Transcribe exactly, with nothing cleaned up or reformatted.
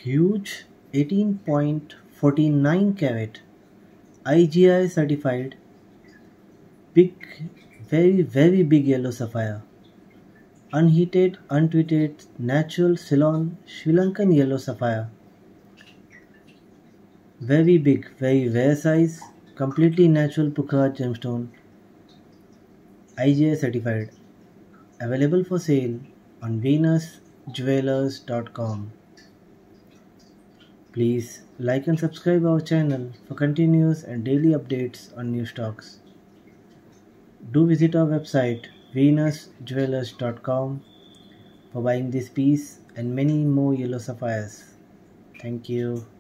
Huge eighteen point four nine carat I G I certified big, very very big yellow sapphire. Unheated, untreated, natural Ceylon Sri Lankan yellow sapphire. Very big, very rare size, completely natural Pukhara gemstone. I G I certified. Available for sale on venus jewelers dot com. Please like and subscribe our channel for continuous and daily updates on new stocks. Do visit our website venus jewelers dot com for buying this piece and many more yellow sapphires. Thank you.